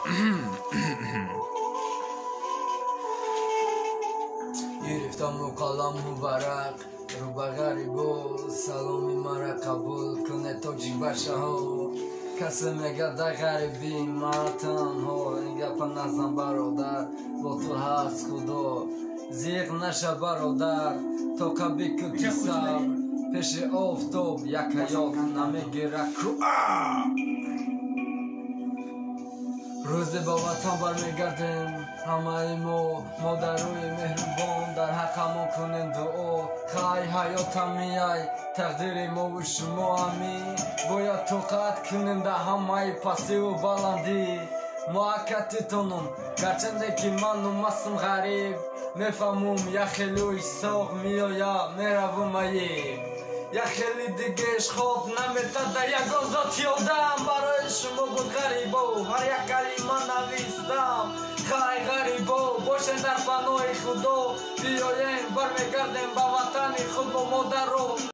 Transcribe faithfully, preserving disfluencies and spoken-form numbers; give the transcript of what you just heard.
گرفتم و قلم و ورق رو به غریبا سلامی مرا قبول کنه تاجیک بچه ها کسی میگه در غریبی من تنها این گپا نزن برادر با تو هست خدا زیغ نشه برادر تا کبی کتی سر پیش آفتاب یک حیات نمیگیره کو روزی با وطن برمیگردیم همه ما مادرای مهربان در حقمون کنین دعا خواهی حیاتم میای تقدیر ما و شما همی باید توقعت کنین در همه پسی و بلندی محکتتونم گرچنده که من نمستم غریب میفهمم یک خیلی ساق میاید میروم ایب یک خیلی دیگهش خواب نمیتده یک آزاد یادم برای شما بود غریبا هر یک کلمه نویستم خواهی غریبا باشین در پناه خدا بیاین برمیگردیم به وطن خود با مادر رو